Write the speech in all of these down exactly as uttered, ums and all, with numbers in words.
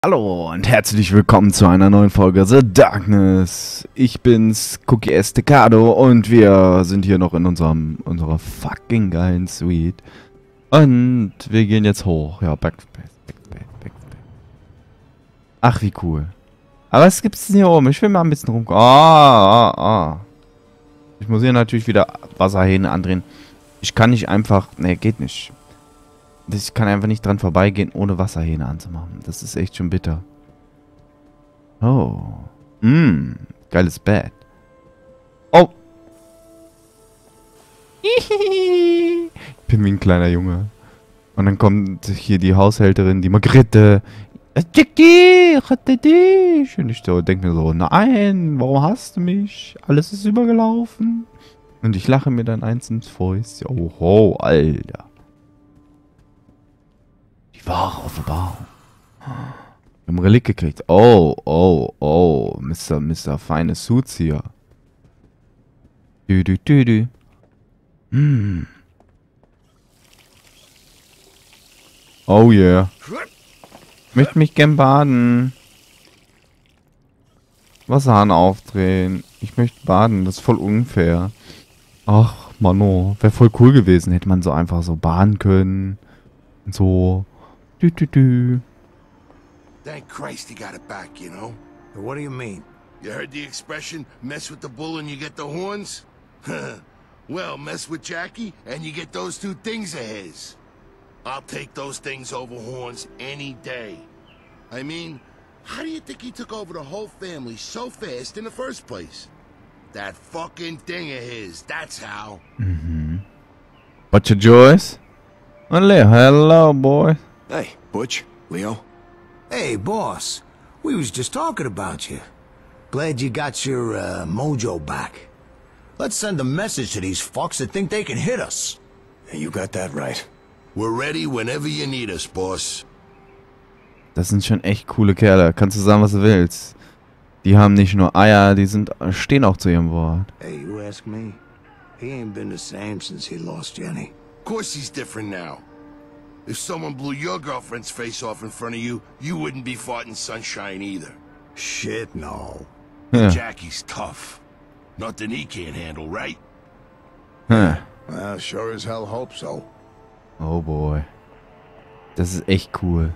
Hallo und herzlich willkommen zu einer neuen Folge The Darkness. Ich bin's, Cookie Estecado, und wir sind hier noch in unserem unserer fucking geilen Suite. Und wir gehen jetzt hoch. Ja, Backspace, Backspace, Backspace. Ach, wie cool. Aber was gibt's denn hier oben? Ich will mal ein bisschen rum... Ah, ah, ah. Ich muss hier natürlich wieder Wasserhähne andrehen. Ich kann nicht einfach... Ne, geht nicht. Ich kann einfach nicht dran vorbeigehen, ohne Wasserhähne anzumachen. Das ist echt schon bitter. Oh. Mmm. Geiles Bett. Oh. Ich bin wie ein kleiner Junge. Und dann kommt hier die Haushälterin, die Margrethe. Jackie, rette dich. Und ich so, denke mir so, nein, warum hasst du mich? Alles ist übergelaufen. Und ich lache mir dann eins ins Fäust. Oh, oh, Alter. Wahre Offenbarung. Wir haben Relikt gekriegt. Oh, oh, oh. Mister Mister Feine Suits hier. Dü, dü, dü, dü. Hm. Oh yeah. Ich möchte mich gern baden. Wasserhahn aufdrehen. Ich möchte baden. Das ist voll unfair. Ach, Mano. Wäre voll cool gewesen. Hätte man so einfach so baden können. Und so. Do, do, do. Thank Christ he got it back, you know? What do you mean? You heard the expression, mess with the bull and you get the horns? Well, mess with Jackie and you get those two things of his. I'll take those things over horns any day. I mean, how do you think he took over the whole family so fast in the first place? That fucking thing of his, that's how. Mm-hmm. Butcher Joyce? Hello, hello, boy. Hey, Butch, Leo. Hey, boss. We was just talking about you. Glad you got your uh, mojo back. Let's send a message to these fucks that think they can hit us. Yeah, you got that right. We're ready whenever you need us, boss. Das sind schon echt coole Kerle. Kannst du sagen, was du willst. Die haben nicht nur Eier, die sind stehen auch zu ihrem Wort. Hey, you ask me. He ain't been the same since he lost Jenny. Of course he's different now. If someone blew your girlfriend's face off in front of you, you wouldn't be farting sunshine either. Shit, no. Yeah. Jackie's tough. Nothing he can't handle, right? Huh. Well, sure as hell hope so. Oh boy. Das ist echt cool.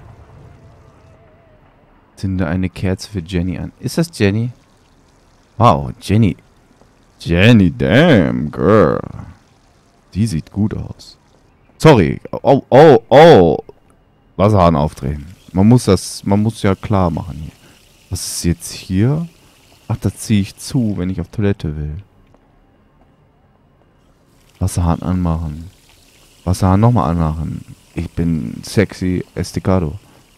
Zünde eine Kerze für Jenny an. Ist das Jenny? Wow, Jenny. Jenny, damn, girl. Die sieht gut aus. Sorry. Oh, oh, oh. Wasserhahn aufdrehen. Man muss das, man muss ja klar machen hier. Was ist jetzt hier? Ach, da ziehe ich zu, wenn ich auf Toilette will. Wasserhahn anmachen. Wasserhahn nochmal anmachen. Ich bin sexy Estecado.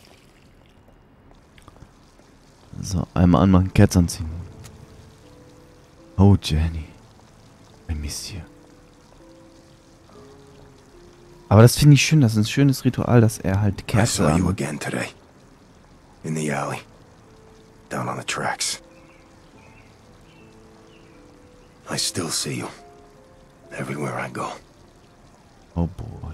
So, einmal anmachen, Kerze anziehen. Oh, Jenny. I miss you. Aber das finde ich schön, das ist ein schönes Ritual, dass er halt Kerze I saw you anmacht. again today. In the alley. Down on the tracks. I still see you. Everywhere I go. Oh boy.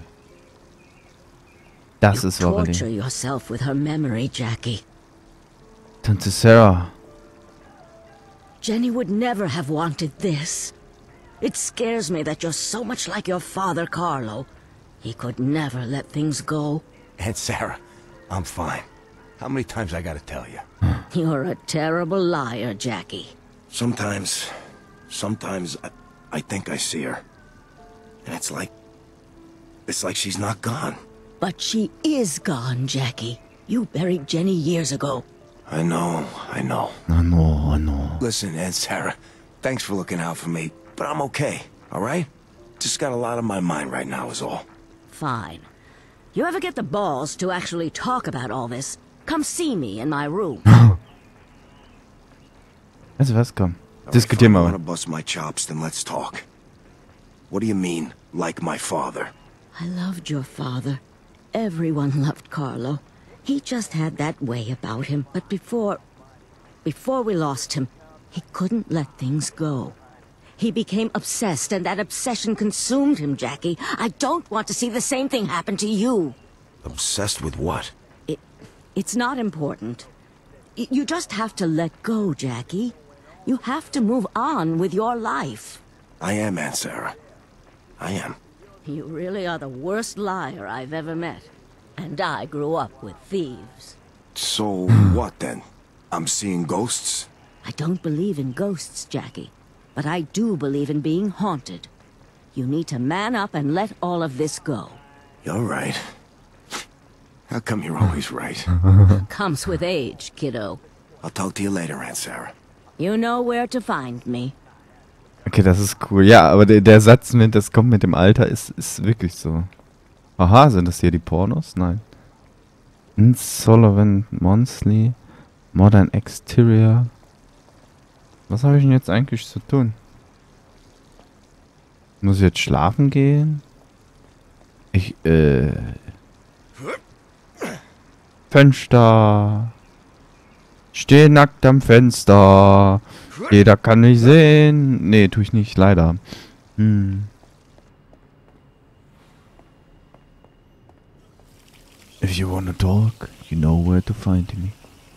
Das ist wahre Torture Leben. yourself with her memory, Jackie. Tante Sarah. Jenny would never have wanted this. It scares me that you're so much like your father, Carlo. He could never let things go. Aunt Sarah, I'm fine. How many times I gotta tell you? You're a terrible liar, Jackie. Sometimes, sometimes I, I think I see her. And it's like, it's like she's not gone. But she is gone, Jackie. You buried Jenny years ago. I know, I know. Oh no, oh no. Listen, Aunt Sarah, thanks for looking out for me, but I'm okay, all right? Just got a lot on my mind right now is all. Fine. You ever get the balls to actually talk about all this, come see me in my room. Also was, komm. All right, Diskutieren fine, I wir wanna mal. bust my chops, then let's talk. What do you mean, like my father? I loved your father. Everyone loved Carlo. He just had that way about him. But before... Before we lost him, he couldn't let things go. He became obsessed, and that obsession consumed him, Jackie. I don't want to see the same thing happen to you. Obsessed with what? It... It's not important. Y- you just have to let go, Jackie. You have to move on with your life. I am, Aunt Sarah. I am. You really are the worst liar I've ever met. And I grew up with thieves. So what then? I'm seeing ghosts? I don't believe in ghosts, Jackie. But I do believe in being haunted. You need to man up and let all of this go. You're right. How come you're always right? Comes with age, kiddo. I'll talk to you later, Aunt Sarah. You know where to find me. Okay, das ist cool. Ja, aber der, der Satz mit, das kommt mit dem Alter, ist, ist wirklich so. Aha, sind das hier die Pornos? Nein. Insolvent Monthly, Modern Exterior. Was habe ich denn jetzt eigentlich zu tun? Muss ich jetzt schlafen gehen? Ich, äh... Fenster. Steh nackt am Fenster. Jeder kann mich sehen. Nee, tue ich nicht, leider. Hm. If you wanna talk, you know where to find me.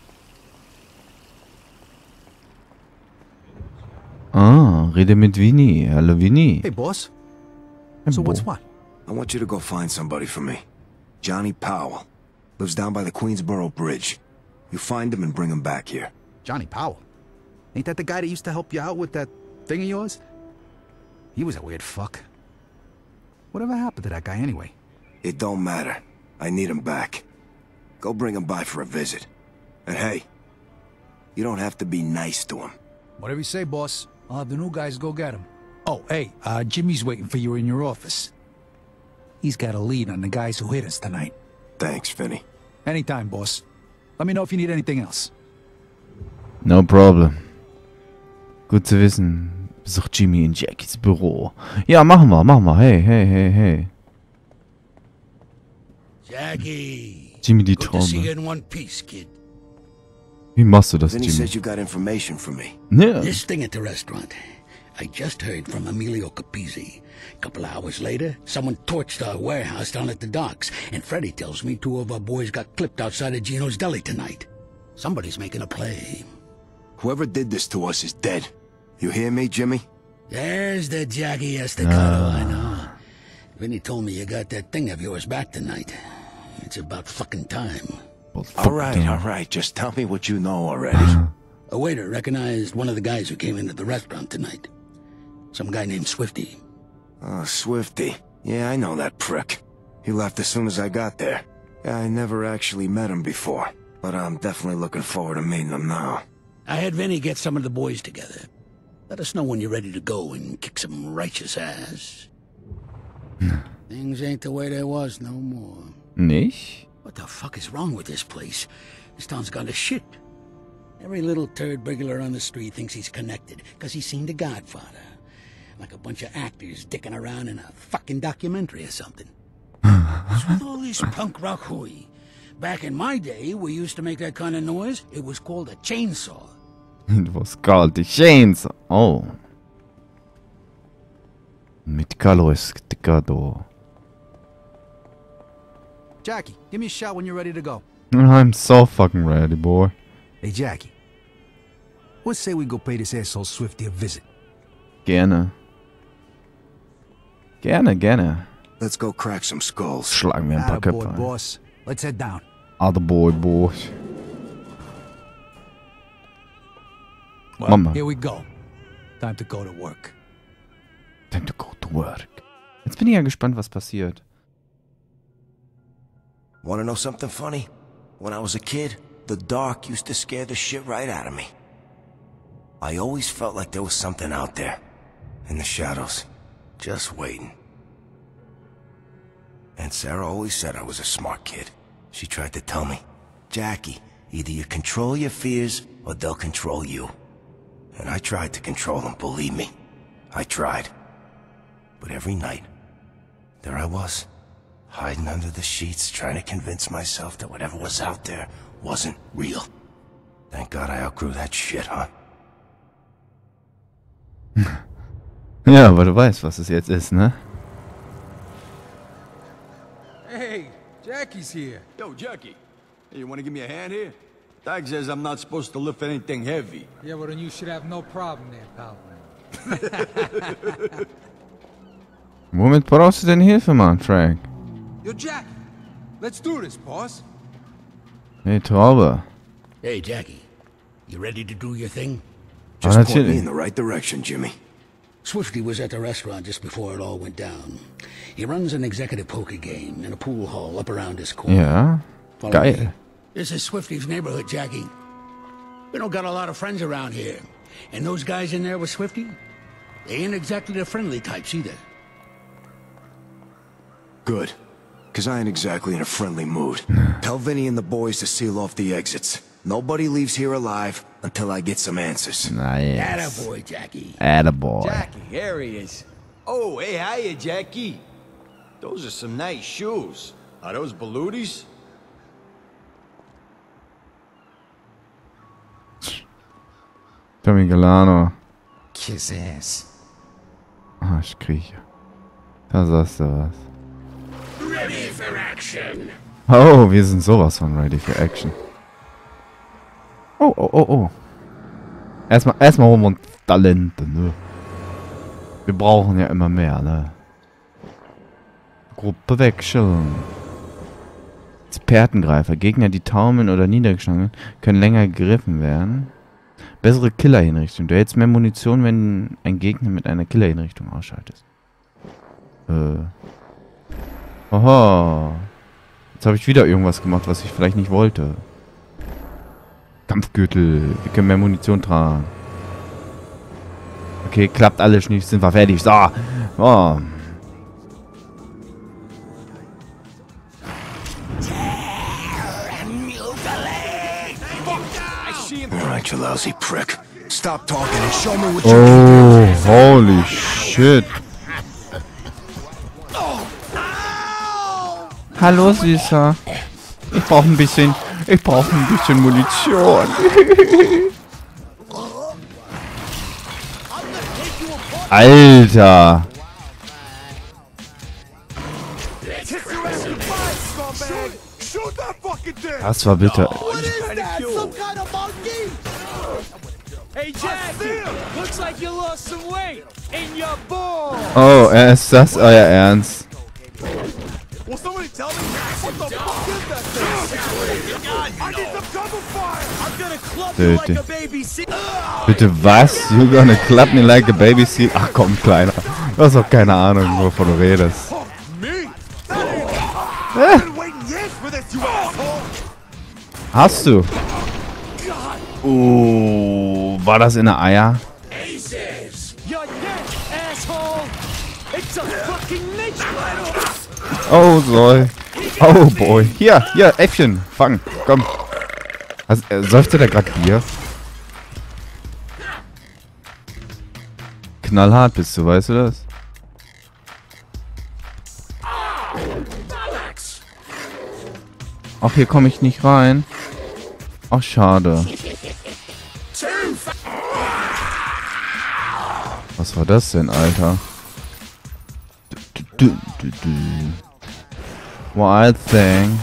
Ah, rede mit Vinny. Hallo Vinny. Hey, boss. Hey, So Bo. what's what? I want you to go find somebody for me. Johnny Powell. Lives down by the Queensboro Bridge. You find him and bring him back here. Johnny Powell. Ain't that the guy that used to help you out with that thing of yours? He was a weird fuck. Whatever happened to that guy anyway? It don't matter. I need him back. Go bring him by for a visit. And hey, you don't have to be nice to him. Whatever you say, boss. I'll have the new guys go get him. Oh, hey, uh, Jimmy's waiting for you in your office. He's got a lead on the guys who hit us tonight. Thanks, Vinny. Anytime, boss. Let me know if you need anything else. No problem. Gut zu wissen. Besuch Jimmy in Jackies Büro. Ja, machen wir, machen wir. Hey, hey, hey, hey. Jackie. Jimmy die Good to see you Traube. in one piece, kid. Wie machst du das, Vinny Jimmy? says you got information for me. Ja. This thing at the restaurant. I just heard from Emilio Capizzi. A couple hours later, someone torched our warehouse down at the docks, and Freddy tells me two of our boys got clipped outside of Gino's Deli tonight. Somebody's making a play. Whoever did this to us is dead. You hear me, Jimmy? There's the Jackie Estacado, I know. Vinny told me you got that thing of yours back tonight. It's about fucking time. All right, all right. Just tell me what you know already. A waiter recognized one of the guys who came into the restaurant tonight. Some guy named Swifty. Oh, Swifty. Yeah, I know that prick. He left as soon as I got there. Yeah, I never actually met him before, but I'm definitely looking forward to meeting him now. I had Vinny get some of the boys together. Let us know when you're ready to go and kick some righteous ass. Things ain't the way they was no more. Nicht? What the fuck is wrong with this place? This town's gone to shit. Every little turd burglar on the street thinks he's connected, because he's seen The Godfather. Like a bunch of actors dicking around in a fucking documentary or something. What's with all this punk rock hooey? Back in my day, we used to make that kind of noise. It was called a chainsaw. It was called the Chainsaw. Oh. Mit Carlo Estacado. Jackie, give me a shout when you're ready to go. I'm so fucking ready, boy. Hey, Jackie. Let's say we go pay this asshole Swifty a visit. Gerne. Gerne, gerne. Let's go crack some skulls. Schlagen wir ein paar Köpfe Attaboy, ein. boss. Let's head down. Other boy, boy. Well, Mama. here we go. Time to go to work. Time to go to work. Jetzt bin ich ja gespannt, was passiert. Wanna know something funny? When I was a kid, the dark used to scare the shit right out of me. I always felt like there was something out there, in the shadows, just waiting. And Sarah always said I was a smart kid. She tried to tell me, Jackie, either you control your fears or they'll control you. And I tried to control them, believe me. I tried. But every night, there I was, hiding under the sheets, trying to convince myself that whatever was out there wasn't real. Thank God I outgrew that shit, huh? Ja, aber du weißt, was es jetzt ist, ne? Hey, Jackie's here. Yo, Jackie. You want to give me a hand here? Dag says I'm not supposed to lift anything heavy. Yeah, well then you should have no problem there, pal. Womit brauchst du denn Hilfe, Mann, Frank? Yo, Jack, let's do this, boss. Hey, Traube. Hey, Jackie. You ready to do your thing? Just Ah, point me natürlich. in the right direction, Jimmy. Swifty was at the restaurant just before it all went down. He runs an executive poker game in a pool hall up around his corner. Ja, Follow geil. me. This is Swifty's neighborhood, Jackie. We don't got a lot of friends around here. And those guys in there with Swifty, they ain't exactly the friendly types either. Good. Because I ain't exactly in a friendly mood. Tell Vinny and the boys to seal off the exits. Nobody leaves here alive until I get some answers. Nice. Attaboy, Jackie. Attaboy. Jackie, there he is. Oh, hey, hiya, Jackie. Those are some nice shoes. Are those Belutis? Tommy Galano. Kiss ass. Ah, ich krieche. Da sagst du was. Ready for action. Oh, wir sind sowas von ready for action. Oh, oh, oh, oh. Erstmal, erstmal holen wir uns Talente, ne? Wir brauchen ja immer mehr, ne? Gruppe wechseln. Expertengreifer. Gegner, die taumeln oder niedergeschlagen werden, können länger gegriffen werden. Bessere Killerhinrichtung. Du hältst mehr Munition, wenn ein Gegner mit einer Killerhinrichtung ausschaltest. Äh. Oho. Jetzt habe ich wieder irgendwas gemacht, was ich vielleicht nicht wollte. Kampfgürtel. Wir können mehr Munition tragen. Okay, klappt alles nicht. Sind wir fertig. So. Oh. Alright, you lousy prick. Stop talking and show me what you Oh, holy shit. Hallo, Süßer. Ich brauche ein bisschen... Ich brauche ein bisschen Munition. Alter. Das war bitter. Oh, ist das euer Ernst? Bitte. Bitte was? You're gonna clap me like a baby seat? Ach komm, Kleiner. Du hast doch keine Ahnung, wovon du redest. Äh. Hast du? Oh, war das in der Eier? Oh, soll. Oh, boy. Hier, hier, Äffchen. Fang, komm. Also, äh, säuft der gerade Bier? Knallhart bist du, weißt du das? Ach, hier komme ich nicht rein. Ach, schade. Was war das denn, Alter? Du, du, du, du. Wild thing.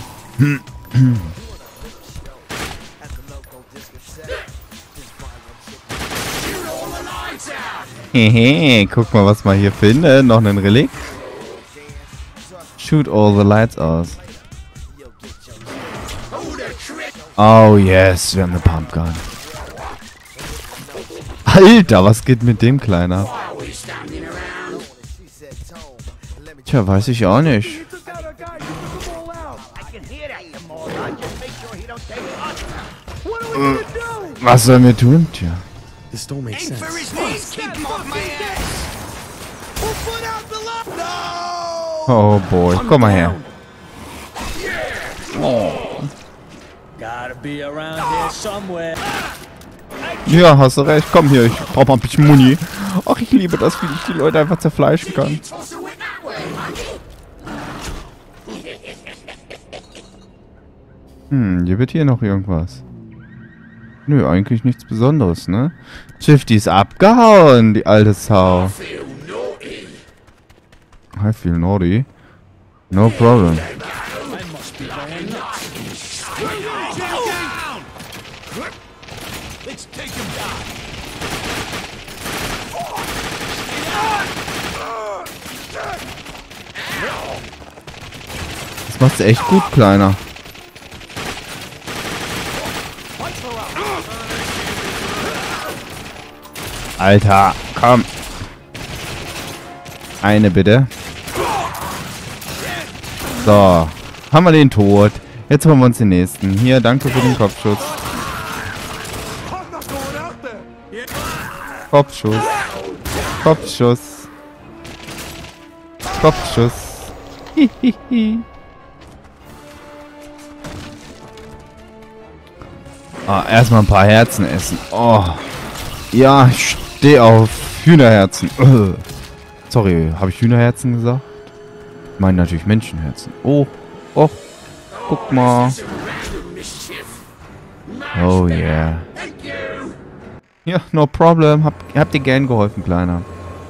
Hehe, guck mal, was wir hier finden. Noch ein Relikt. Shoot all the lights aus. Oh yes, wir haben eine Pumpgun. Alter, was geht mit dem Kleiner? Tja, weiß ich auch nicht. Äh, was sollen wir tun? Tja. This don't make sense. Oh boy, komm mal her. Oh. Ja, hast du recht. Komm hier, ich brauch mal ein bisschen Muni. Ach, ich liebe das, wie ich die Leute einfach zerfleischen kann. Hm, hier wird hier noch irgendwas. Nö, eigentlich nichts Besonderes, ne? Swifty ist abgehauen, die alte Sau. I feel naughty. No problem. Let's take him down. Das machst du echt gut, Kleiner. Alter, komm. Eine bitte. So, haben wir den tot. Jetzt holen wir uns den nächsten. Hier, danke für den Kopfschuss. Kopfschuss. Kopfschuss. Kopfschuss. Hihihi. Ah, erstmal ein paar Herzen essen. Oh. Ja, ich stehe auf Hühnerherzen. Uh. Sorry, habe ich Hühnerherzen gesagt? Ich meine natürlich Menschenherzen. Oh, oh, guck mal. Oh yeah. Ja, no problem. Hab, habt ihr gern geholfen, Kleiner.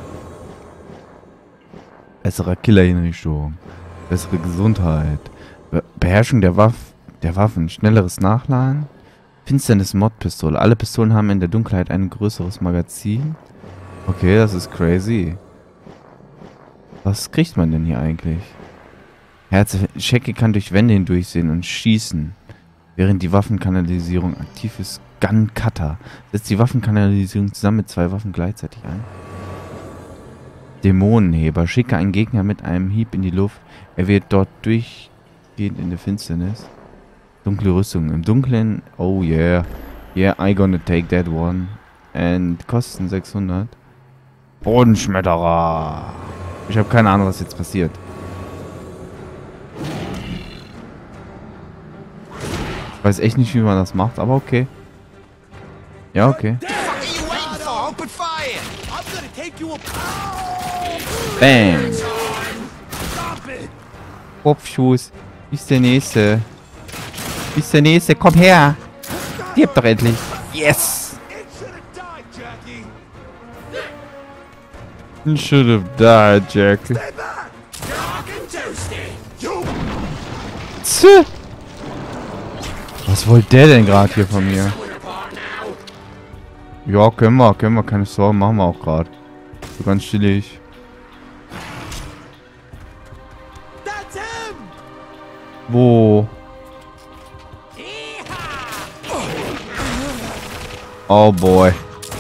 Bessere Killerhinrichtung. Bessere Gesundheit. Be Beherrschung der, Waff der Waffen. Schnelleres Nachladen. Finsternis Mod-Pistole. Alle Pistolen haben in der Dunkelheit ein größeres Magazin. Okay, das ist crazy. Was kriegt man denn hier eigentlich? Herzchecke kann durch Wände hindurchsehen und schießen. Während die Waffenkanalisierung aktiv ist. Gun Cutter. Setzt die Waffenkanalisierung zusammen mit zwei Waffen gleichzeitig ein. Dämonenheber. Schicke einen Gegner mit einem Hieb in die Luft. Er wird dort durchgehend in der Finsternis. Dunkle Rüstung. Im Dunkeln. Oh yeah. Yeah, I gonna take that one. And kosten sechshundert. Bodenschmetterer. Ich habe keine Ahnung, was jetzt passiert. Ich weiß echt nicht, wie man das macht, aber okay. Ja, okay. Bam. Kopfschuss. Wie ist der nächste? Wie ist der nächste? Komm her. Stirb doch endlich. Yes. You should have died, Jackie. Tch. Was wollte der denn gerade hier von mir? Ja, können wir, können wir, keine Sorgen, machen wir auch gerade. So ganz chillig. Wo? Oh boy.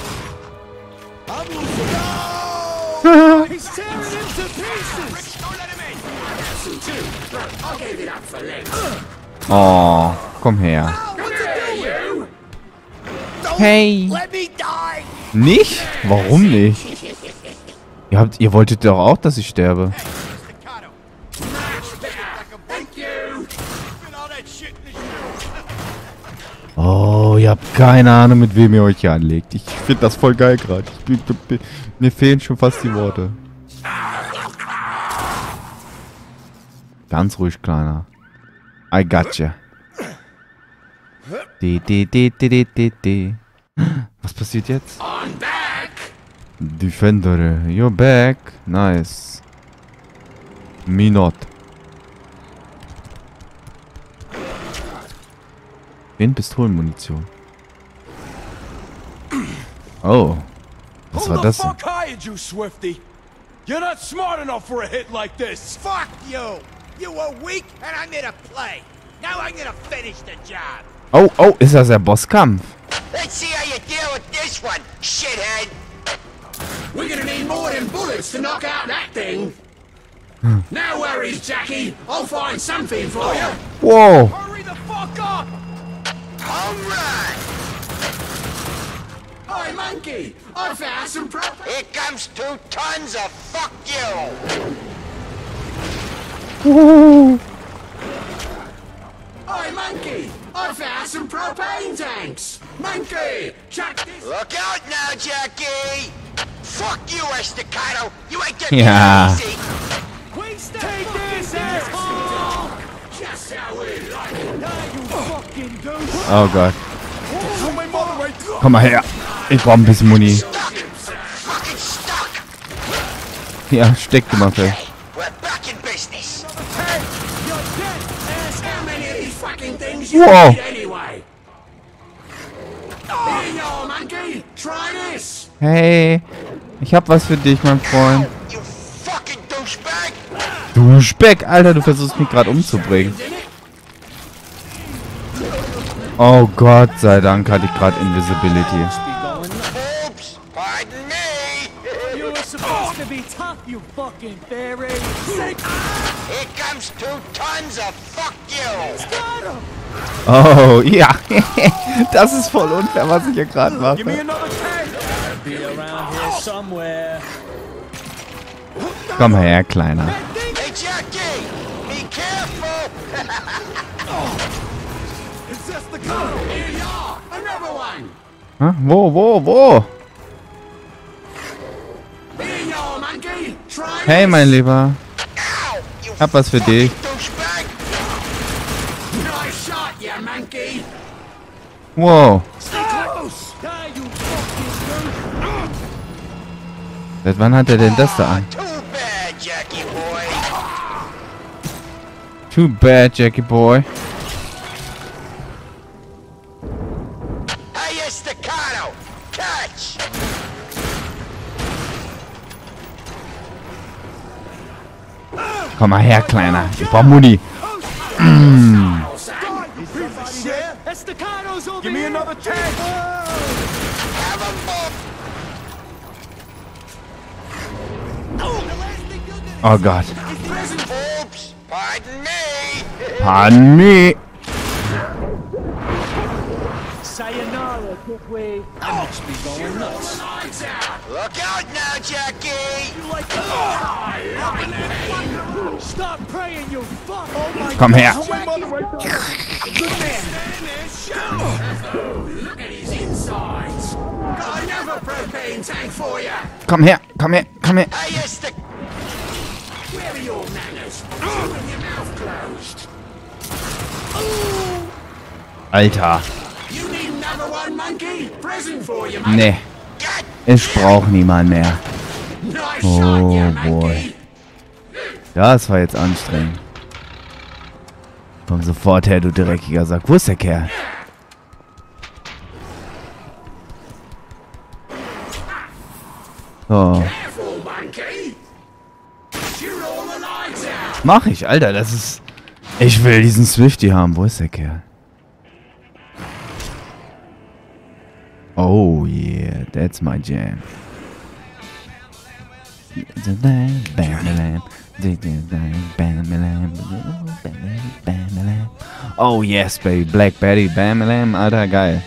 Oh, komm her. Hey. Nicht? Warum nicht? Ihr, habt, ihr wolltet doch auch, dass ich sterbe. Oh, ihr habt keine Ahnung, mit wem ihr euch hier anlegt. Ich finde das voll geil gerade. Mir fehlen schon fast die Worte. Ganz ruhig, Kleiner. I gotcha. De, de, de, de, de, de, de. Was passiert jetzt? Defender, you're back. Nice. Me not. In Pistolenmunition. Oh. Was war das denn? You're not smart enough for a hit like this. Fuck you. You were weak and I made a play. Now I'm gonna finish the job. Oh, oh, ist das der Bosskampf? Let's see how you deal with this one, shithead. We're gonna need more than bullets to knock out that thing. No worries, Jackie. I'll find something for you. Whoa. Hurry the fuck up. All right. Hi, monkey. I found some prop. Here comes two tons of fuck you. Woo. Hi, monkey. I found some propane tanks. Monkey, chuck this. Look out now, Jackie. Fuck you, Estacado. You ain't getting Yeah. easy. Take this, asshole. Just how we like it. Now you fucking douche. Oh Gott. Oh, my mother, wait. Komm mal her. Ich brauche ein bisschen Muni. Stuck. Fucking stuck. Ja, steck du mal fest. We're back in business. Hey, you're dead, asshole. How many of these fucking things you Whoa. need anyway? Hey, ich hab was für dich, mein Freund. Du Speck, Alter, du versuchst mich gerade umzubringen. Oh Gott sei Dank hatte ich gerade Invisibility. Oh, ja. Das ist voll unfair, was ich hier gerade mache. Komm her, Kleiner. Huh? Wo, wo, wo? Hey, mein Lieber. Hab was für dich. Wow. Seit wann hat er denn das da an? Too bad, Jackie Boy. Komm mal her, Kleiner. Ich brauch Muni. Mm. Oh Gott. Pardon me. Sayonara, Kickway. That makes me going nuts. Look out now, Jackie! You like Stop praying, you fuck! Oh my Komm her. Good man! Look at his insides! Got another propane tank for you! Komm her, komm her, komm her. Hey, yes, the... Where are your manners? Keeping your mouth closed. Alter. You need another one, monkey? Present for you, mate. Nee. Ich brauch niemand mehr. Oh boy. Das war jetzt anstrengend. Komm sofort her, du dreckiger Sack. Wo ist der Kerl? So. Mach ich, Alter. Das ist... Ich will diesen Swifty haben. Wo ist der Kerl? Oh yeah, that's my jam. Oh yes, baby. Black Betty. Bam, bam, Alter, geil.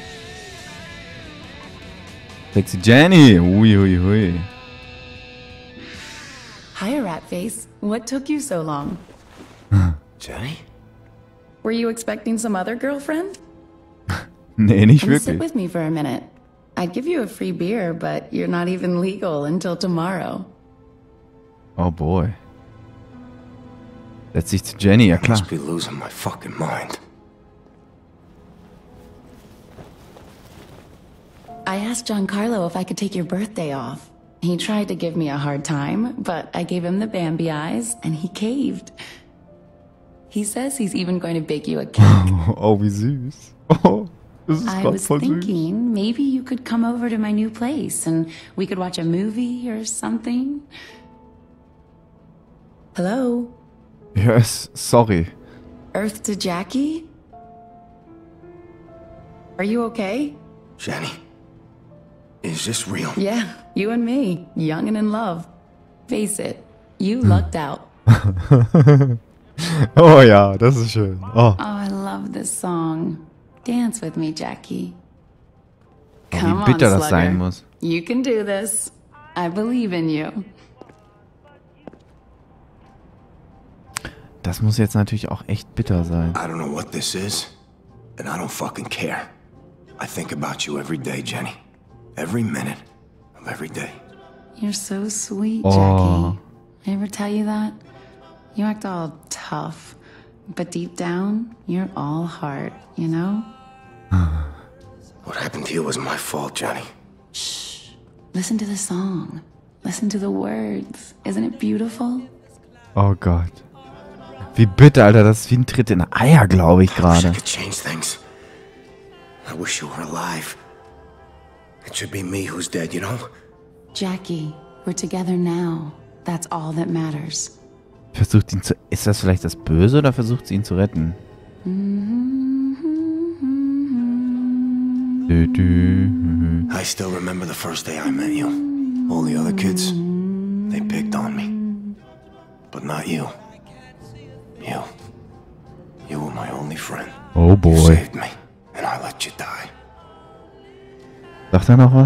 Sexy Jenny. Ui, ui, ui. Hi, Ratface. What took you so long? Jenny? Were you expecting some other girlfriend? Nee, nicht Come sit wirklich. with me for a minute. I'd give you a free beer, but you're not even legal until tomorrow. Oh boy. Setz dich zu Jenny, ja klar. Must be losing my fucking mind. I asked Giancarlo if I could take your birthday off. He tried to give me a hard time, but I gave him the Bambi eyes, and he caved. He says he's even going to bake you a cake. Oh, wie süß. Oh, das ist I grad was voll süß. thinking maybe you could come over to my new place and we could watch a movie or something. Hello? Yes, sorry. Earth to Jackie? Are you okay? Jenny, is this real? Yeah, you and me, young and in love. Face it, you lucked out. Oh ja, das ist schön. Oh, Oh, I love this song. Dance with me, Jackie. oh Come wie bitter on, das sein Slugger. muss. You can do this. I believe in you. Das muss jetzt natürlich auch echt bitter sein. I don't know what this is, and I don't fucking care. I think about you every day, Jenny. Every minute of every day. You're so sweet, Oh. Jackie. I ever tell you that? You act all tough, but deep down, you're all heart, you know? What happened to you was my fault, Jenny. Shh. Listen to the song. Listen to the words. Isn't it beautiful? Oh Gott. Wie bitter, Alter. Das ist wie ein Tritt in Eier, glaube ich I wish I gerade. could change things. I wish you were alive. It should be me who's dead, you know? Jackie, we're together now. That's all that matters. Versucht ihn zu... Ist das vielleicht das Böse oder versucht sie ihn zu retten? Dü, dü. I still remember the first day I met you. All the other kids, they picked on me. But not you. You. You were my only friend. Oh boy. You saved me, and I let you die. Sagt er noch was?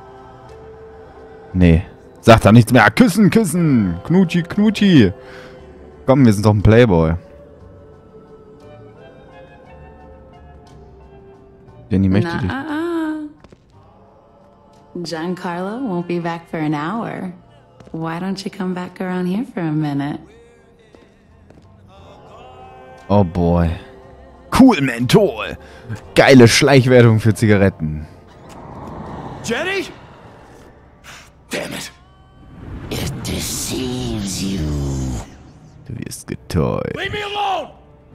Nee. Sagt er nichts mehr. Küssen, küssen. Knutschi, knutschi. Komm, wir sind doch ein Playboy. Jenny möchte dich. Giancarlo won't be back for an hour. Why don't you come back around here for a minute? Oh boy. Cool Menthol. Geile Schleichwertung für Zigaretten. Jenny? Damn it. It deceives you. Du wirst getäuscht. Leave me alone!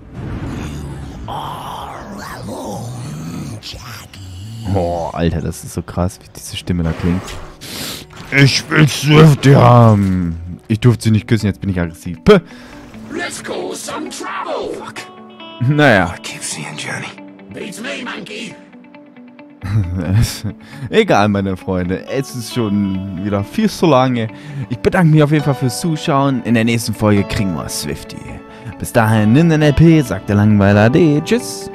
All alone, Jackie. Oh, Alter, das ist so krass, wie diese Stimme da klingt. Ich will Swifty haben. Ich durfte sie nicht küssen, jetzt bin ich aggressiv. Puh. Let's cause some trouble. Fuck. Naja. I keep seeing Jenny. Beats me, monkey. Egal, meine Freunde. Es ist schon wieder viel zu lange. Ich bedanke mich auf jeden Fall fürs Zuschauen. In der nächsten Folge kriegen wir Swifty. Bis dahin, nimm den L P, sagt der Langweiler D. Tschüss.